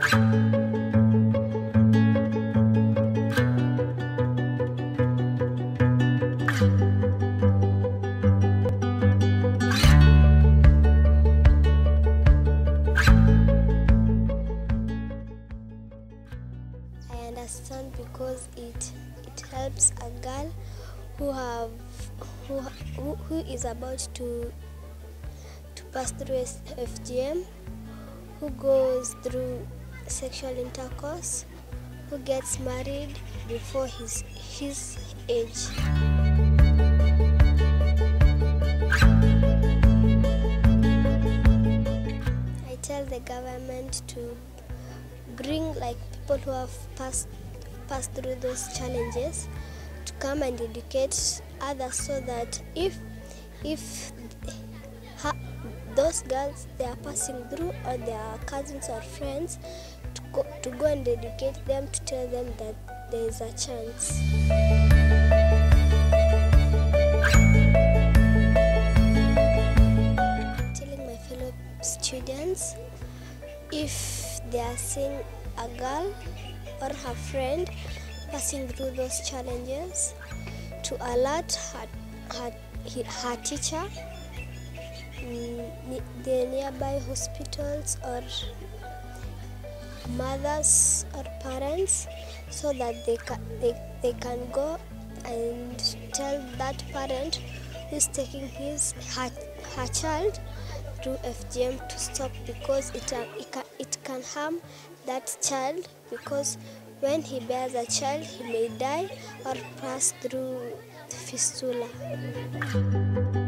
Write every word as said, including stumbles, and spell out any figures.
Understand because it it helps a girl who have who who, who is about to to pass through F G M, who goes through sexual intercourse, who gets married before his his age. I tell the government to bring like people who have passed passed through those challenges to come and educate others, so that if if ha, those girls they are passing through, or their cousins or friends, to go, to go and educate them, to tell them that there is a chance. Telling my fellow students, if they are seeing a girl or her friend passing through those challenges, to alert her, her, her teacher, the nearby hospitals, or mothers or parents, so that they can, they, they can go and tell that parent who's taking his her, her child through F G M to stop, because it, it, can, it can harm that child, because when he bears a child, he may die or pass through fistula.